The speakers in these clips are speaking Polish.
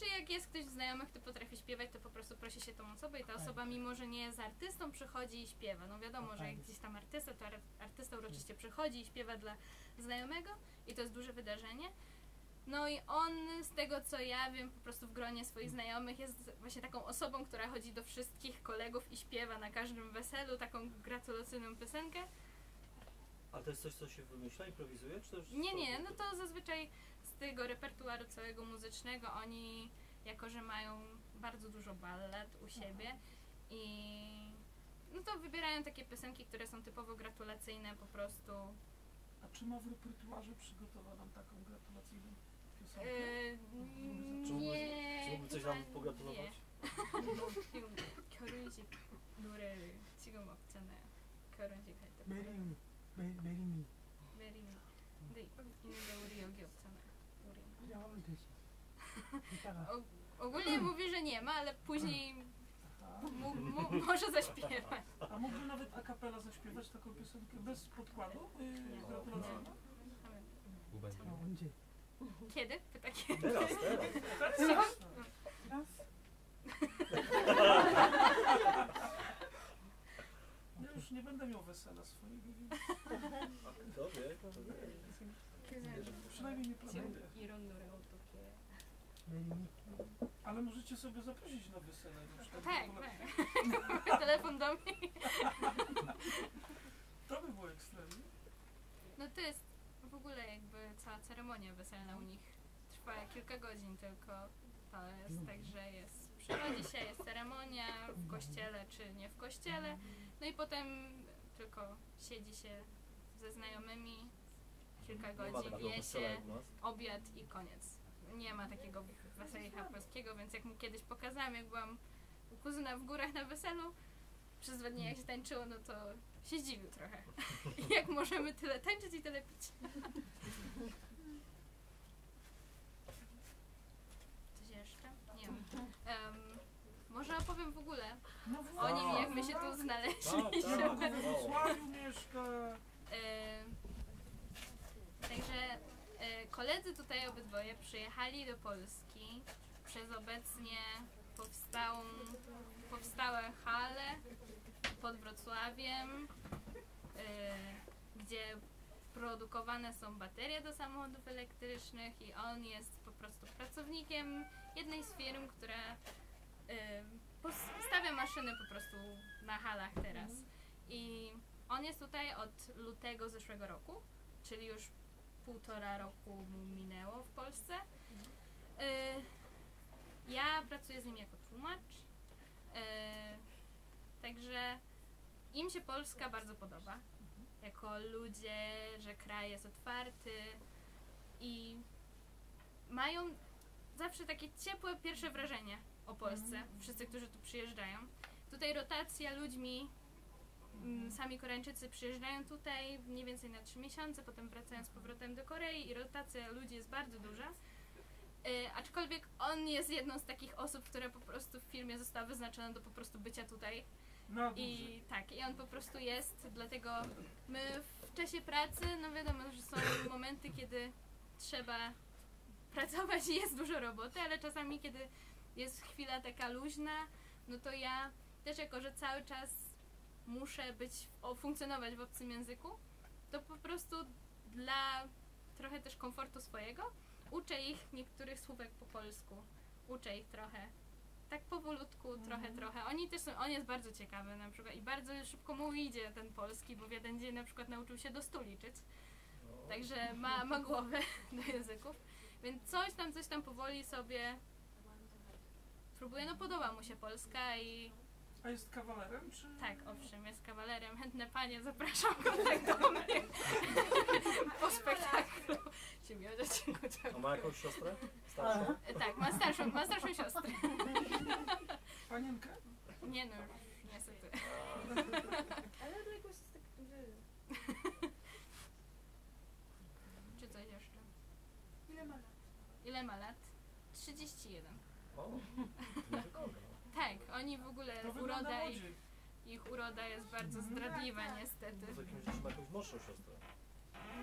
zazwyczaj jak jest ktoś z znajomych, kto potrafi śpiewać, to po prostu prosi się tą osobę i ta osoba, mimo że nie jest artystą, przychodzi i śpiewa. No wiadomo, że jak gdzieś tam artysta, to artysta uroczyście przychodzi i śpiewa dla znajomego i to jest duże wydarzenie. No i on, z tego co ja wiem, po prostu w gronie swoich znajomych jest właśnie taką osobą, która chodzi do wszystkich kolegów i śpiewa na każdym weselu taką gratulacyjną piosenkę. A to jest coś, co się wymyśla, improwizuje? Czy to już Nie, no to zazwyczaj z tego repertuaru całego muzycznego oni, jako że mają bardzo dużo ballet u siebie i no to wybierają takie piosenki, które są typowo gratulacyjne po prostu. A czy ma w repertuarze przygotował nam taką gratulacyjną piosenkę? Nie. Czy mógłby coś nam pogratulować? 결혼식 노래를 지금 없잖아요. 결혼식 할 때. 메리미. 메리미. 근데 있는데 우리 여기 없잖아요. 우리. 하면 되지. 이따가. Ogólnie mówi, że nie ma, ale później może zaśpiewać. A mógłby nawet a cappella zaśpiewać taką piosenkę bez podkładu gratulacyjną? 자, 언제? Kiedy? Pyta kiedy? Teraz. Teraz? Ja już nie będę miał wesela swojego, więc Kto wie? przynajmniej nie planuję. 이런 노래 어떻게? 메리미. Ale możecie sobie zaprosić na wesele. Na przykład Tak, w ogóle. tak. Telefon do mnie. To by było ekstremalnie. No to jest w ogóle jakby cała ceremonia weselna u nich trwa kilka godzin tylko. To jest tak, że przychodzi się, jest ceremonia w kościele czy nie w kościele, no i potem tylko siedzi się ze znajomymi kilka godzin, je się, obiad i koniec. Nie ma takiego wesela polskiego, więc jak mu kiedyś pokazałam, jak byłam u kuzyna w górach na weselu, przez 2 dni jak się tańczyło, no to się zdziwił trochę. Jak możemy tyle tańczyć i tyle pić. Coś jeszcze? Nie wiem. Może opowiem w ogóle o nim, jak my się tu znaleźliśmy. Ja we Wrocławiu mieszka. Także koledzy tutaj obydwoje przyjechali do Polski przez obecnie powstałe hale pod Wrocławiem, gdzie produkowane są baterie do samochodów elektrycznych i on jest po prostu pracownikiem jednej z firm, która stawia maszyny po prostu na halach teraz. I on jest tutaj od lutego zeszłego roku, czyli już 1,5 roku mu minęło w Polsce. Ja pracuję z nim jako tłumacz, także im się Polska bardzo podoba, jako ludzie, że kraj jest otwarty i mają zawsze takie ciepłe pierwsze wrażenie o Polsce, wszyscy, którzy tu przyjeżdżają. Tutaj rotacja ludźmi, sami Koreańczycy przyjeżdżają tutaj mniej więcej na 3 miesiące, potem wracają z powrotem do Korei i rotacja ludzi jest bardzo duża. Aczkolwiek on jest jedną z takich osób, która po prostu w firmie została wyznaczona do po prostu bycia tutaj. I tak, i on po prostu jest, dlatego my w czasie pracy, no wiadomo, że są momenty, kiedy trzeba pracować i jest dużo roboty, ale czasami, kiedy jest chwila taka luźna, no to ja też jako, że cały czas muszę funkcjonować w obcym języku, to po prostu dla trochę też komfortu swojego uczę ich niektórych słówek po polsku. Uczę ich trochę. Tak powolutku, trochę. On jest bardzo ciekawy na przykład i bardzo szybko mu idzie ten polski, bo w jeden dzień na przykład nauczył się do 100 liczyć. Także ma głowę do języków. Więc coś tam powoli sobie próbuje. No podoba mu się Polska i... A jest kawalerem, czy...? Tak, owszem, jest kawalerem. Chętne panie, zapraszam kontakt do mnie. Po spektaklu. A ma jakąś siostrę? Starszą? Tak, ma starszą siostrę. Panienkę? Nie no, już niestety. Ale to jakoś jest tak duży. Czy coś jeszcze? Ile ma lat? Ile ma lat? 31. O, Tak, oni w ogóle, ich uroda jest bardzo zdradliwa niestety. to w jakimś razie ma jakąś młodszą siostrę.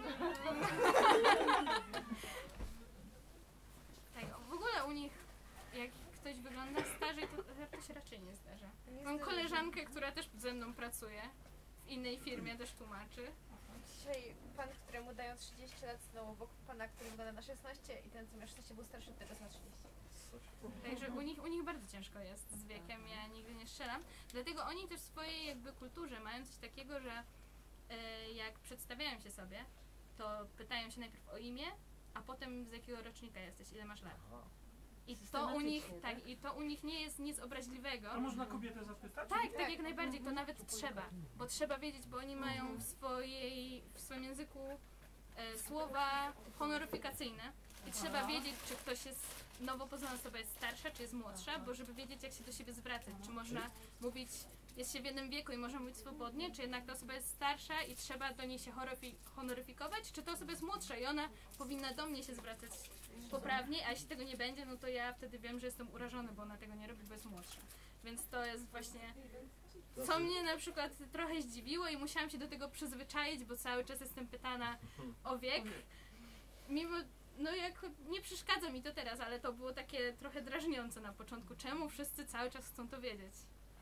Tak, w ogóle u nich ktoś wygląda starzej, to się raczej nie zdarza. Nie Mam zdarza. koleżankę, która też ze mną pracuje, w innej firmie też tłumaczy. Dzisiaj pan, któremu dają 30 lat, stanął obok pana, który wygląda na 16 i ten, co miał 16 był starszy, teraz ma 30. Także u nich bardzo ciężko jest z wiekiem, ja nigdy nie strzelam. Dlatego oni też w swojej jakby kulturze mają coś takiego, że jak przedstawiają się sobie, to pytają się najpierw o imię, a potem z jakiego rocznika jesteś, ile masz lat. Aha. I to u nich, Systematycznie, tak, i to u nich nie jest nic obraźliwego. A można kobietę zapytać? Tak, tak jak najbardziej, to nawet trzeba, bo trzeba wiedzieć, bo oni mają w swoim języku słowa honoryfikacyjne i trzeba wiedzieć, czy ktoś jest nowo poznana osoba jest starsza, czy jest młodsza, bo żeby wiedzieć, jak się do siebie zwracać, czy można mówić, jest się w jednym wieku i można mówić swobodnie, czy jednak ta osoba jest starsza i trzeba do niej się honoryfikować, czy ta osoba jest młodsza i ona powinna do mnie się zwracać poprawnie, a jeśli tego nie będzie, no to ja wtedy wiem, że jestem urażony, bo ona tego nie robi, bo jest młodsza. Więc to jest właśnie, co mnie na przykład trochę zdziwiło i musiałam się do tego przyzwyczaić, bo cały czas jestem pytana o wiek. Mimo, no jak nie przeszkadza mi to teraz, ale to było takie trochę drażniące na początku. Czemu wszyscy cały czas chcą to wiedzieć?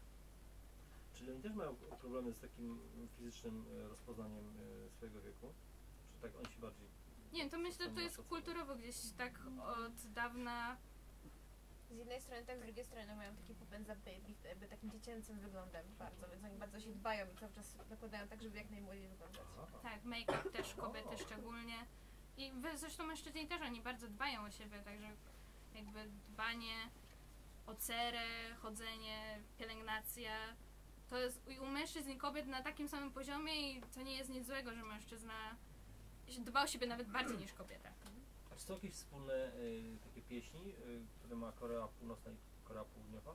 Czyli oni też mają problemy z takim fizycznym rozpoznaniem swojego wieku? Czy tak oni się bardziej... Nie wiem, to myślę, że to jest kulturowo gdzieś tak od dawna. Z jednej strony tak, z drugiej strony mają taki popęd za jakby takim dziecięcym wyglądem bardzo, więc oni bardzo się dbają i cały czas nakładają tak, żeby jak najmłodziej wyglądać. Aha. Tak, make-up też, kobiety szczególnie. I zresztą mężczyźni też, oni bardzo dbają o siebie, także jakby dbanie o cerę, chodzenie, pielęgnacja, to jest u mężczyzn i kobiet na takim samym poziomie i to nie jest nic złego, że mężczyzna dba o siebie nawet bardziej niż kobieta. A czy są jakieś wspólne takie pieśni, które ma Korea Północna i Korea Południowa?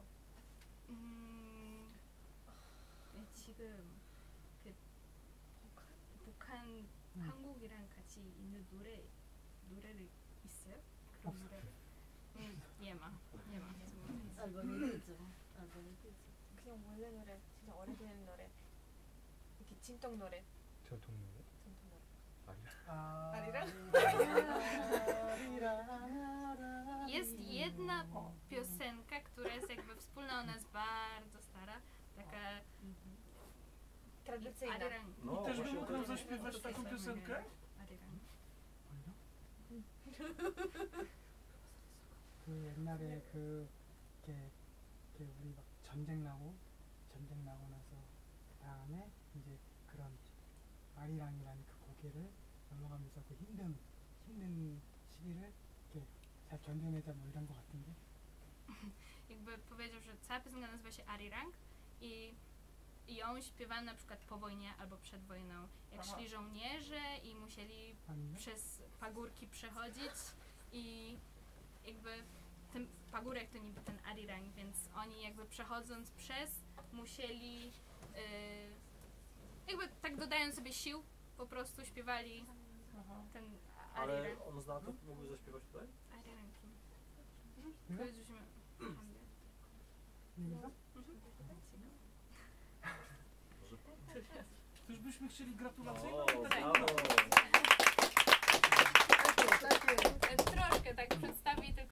지금 그 북한 한국이랑 같이 있는 노래를 있어요? 그런 노래? nie ma. albo nie wiedzą, albo nie wiedzą. 그냥 원래 노래, 진짜 오래된 노래. 이렇게 진동 노래. 전통 노래? 진동 노래. Jest jedna piosenka, która jest jakby wspólna, ona jest bardzo stara, taka Tradycyjna. Arirang. No, Też by właśnie mógł o nam to- zaśpiewać taką piosenkę? Arirang. 그 옛날에 이렇게 우리 막 전쟁 나고 나서 그 다음에 이제 그런 아리랑이라는 그 고개를 넘어가면서 그 힘든 시기를 이렇게 잘 견뎌내자 뭐 이런 것 같은데. Jakby powiedział, że cała piosenka nazywa się Arirang i ją śpiewano na przykład po wojnie albo przed wojną, jak Aha. szli żołnierze i musieli 아닌가? przez pagórki przechodzić i jakby ten pagórek to niby ten Arirang, więc oni jakby przechodząc przez musieli jakby tak dodając sobie sił po prostu śpiewali Aha. ten Ale Arirang. on zna to, mógłby zaśpiewać tutaj? Arirang. 응? 보여주시면 안 돼요? 여기서? Może Też byśmy chcieli gratulacje. O, Takie- brawo! Troszkę tak przedstawię tylko